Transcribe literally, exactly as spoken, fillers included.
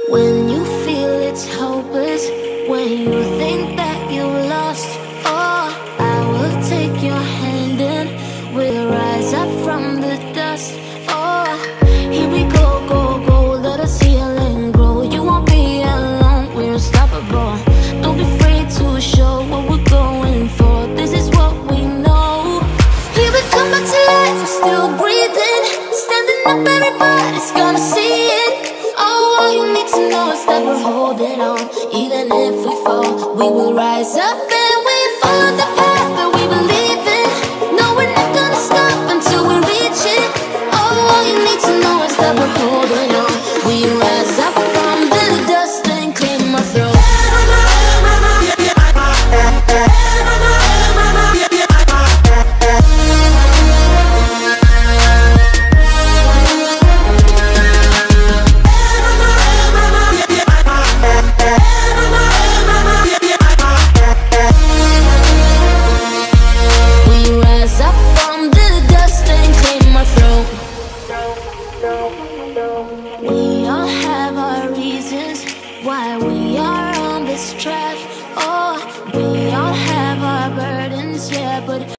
When you feel it's hopeless, when you think that you lost, oh, I will take your hand and we'll rise up from the dust. Oh, here we go, go, go, let us heal and grow. You won't be alone, we're unstoppable. Don't be afraid to show what we're going for. This is what we know. Here we come back to life, we're still breathing. Standing up, everybody's gonna see it. Oh, all you need to know is that we're holding on. Even if we fall, we will rise up and we follow the path that we believe in. No, we're not gonna stop until we reach it. Oh, all you need to know is that we're holding on. We rise up from the dust and clear my throat. We all have our reasons why we are on this track.